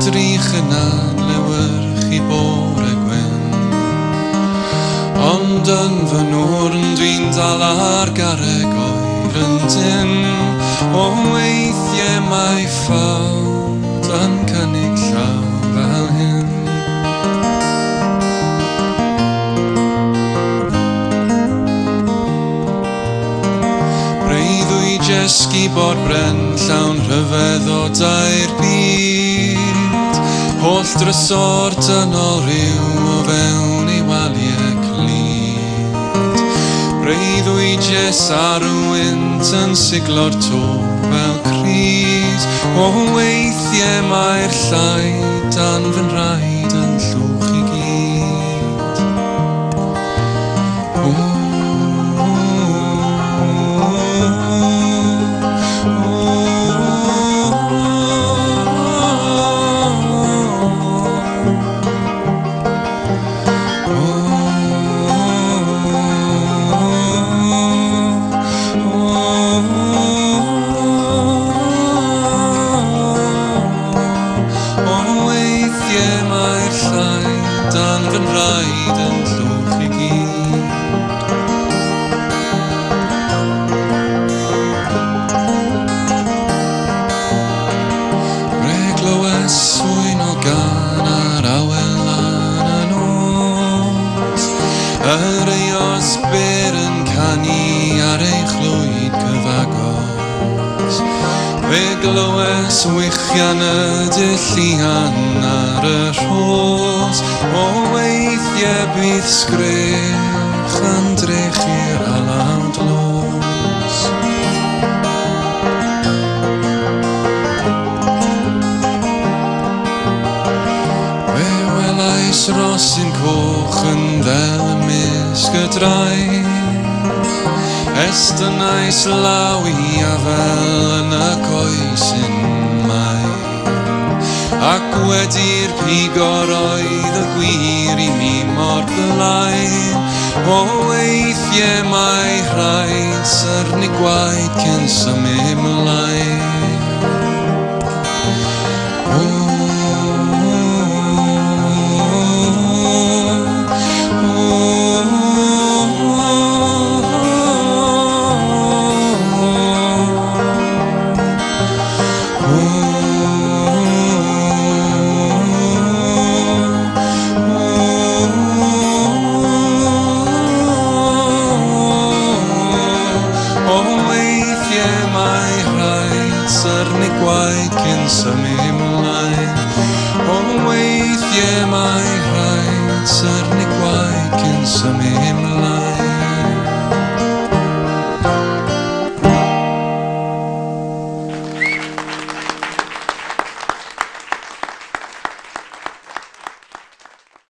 drych yna lewyrch I bore gwyn Ond yn fy nwrn dwi'n dal ar garreg oer yn dyn O weithiau mae ffawd yn cynnig llaw fel hyn Breuddwy jesgi bod bren llawn rhyfedd o dair byd Holl drysor dynol rhyw o fewn I waliau clyd Breuddwy jes ar y wynt yn siglo'r to fel crys O weithiau mae'r llai dan fy nraed yn llwch I gyd Yr eos byr yn canu ar ei chlwyd cyfagos Fe glywes wychian y dylluan ar y rhos O weithiau bydd sgrych yn drech i'r alawd los Fe welais rosyn coch yn ddel ymysg y draed Estynais law I afel yn y coesyn mai Ac wedi'r pigor oedd y gwir I mi mor blaen O weithiau mae rhaid syrnu gwaed cyn symud mlaen Symud mlaen O weithiau